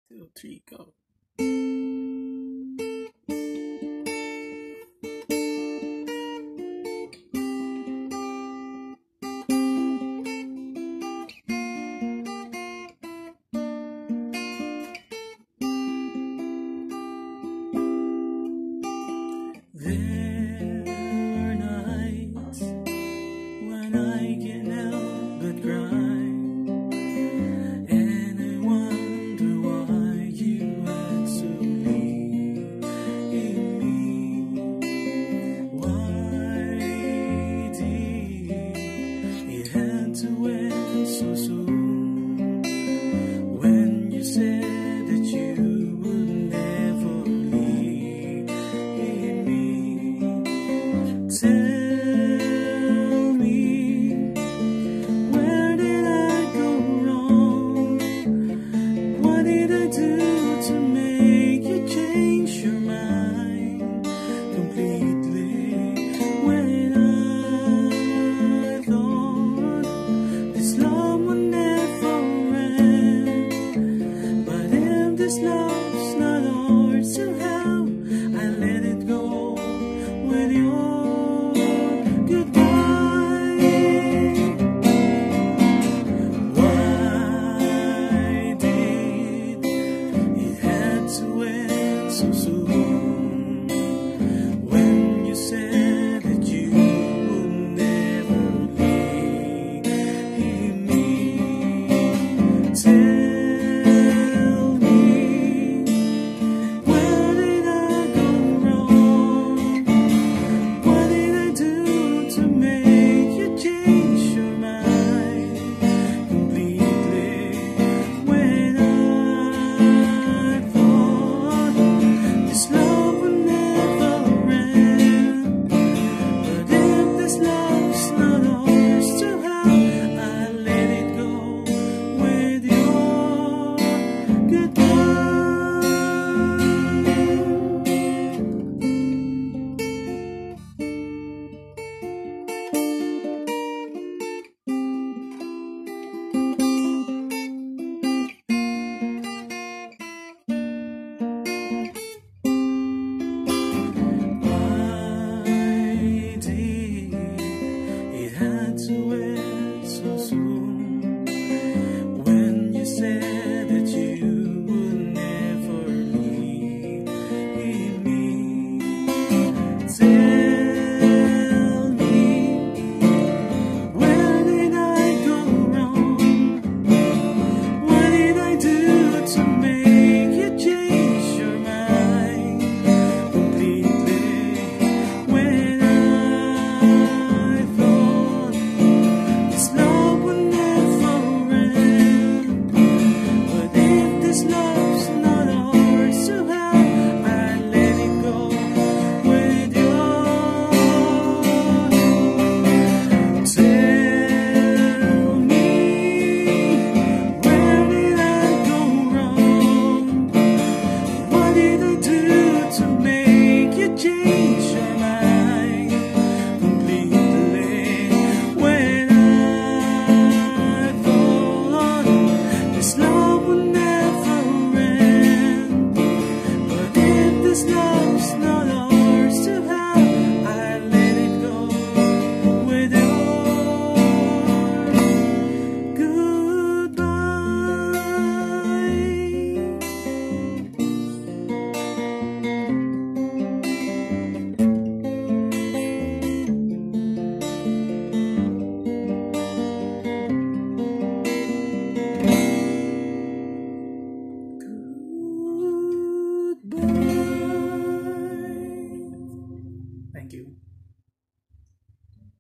2, 3, go. There are nights when I can't help but cry, and I wonder why you had to leave me. Why did you have to end so soon, when you said that you would never leave me? Tell me, where did I go wrong? What did I do to make you change your mind completely? When I thought this love would never end, but if this love